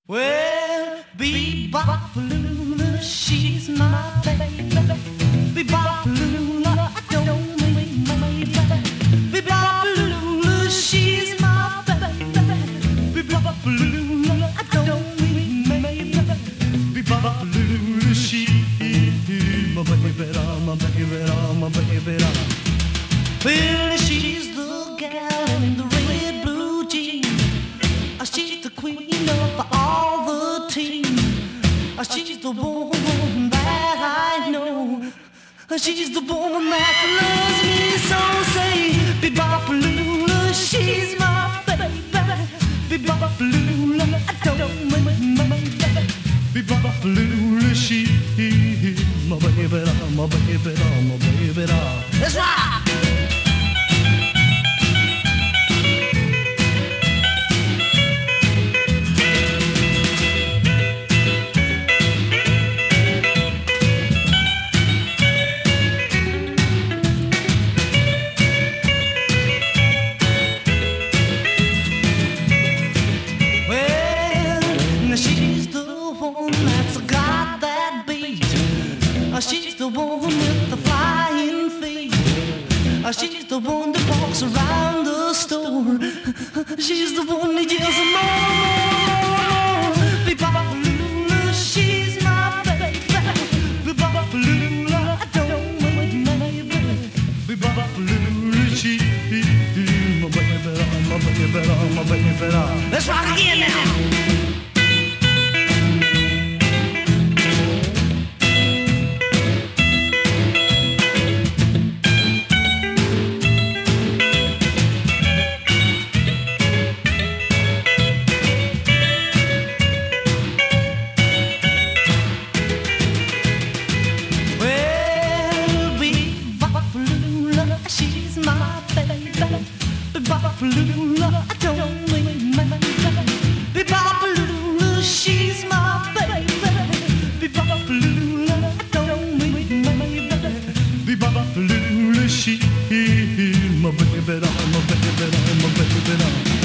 Well, Bebop-a-lula, she's my baby. Bebop-a-lula, I don't mean maybe. Bebop-a-lula, she's my baby. Bebop-a-lula, I don't mean maybe. Bebop-a-lula, she's my baby. Well, she's the gal in the red blue jeans. She's the queen of all the team. She's the woman that I know. She's the woman that loves me so. Say, Bebop-a-lula, she's my baby. Bebop-a-lula, I don't mean my baby. Bebop-a-lula, she's my baby, my baby, my baby. Let's rock! She's the one that's got that beat. She's the one with the flying feet. She's the one that walks around the store. She's the one that yells more. Bebop-a-lula, she's my baby. Bebop-a-lula, I don't mean maybe. Bebop-a-lula, she's my baby, my baby. Let's rock again now. She's my baby. Bebop-a-lula, I don't mean maybe. Bebop-a-lula, she's my baby. Bebop-a-lula, I don't mean maybe. Bebop-a-lula, she's my baby, my baby, my baby.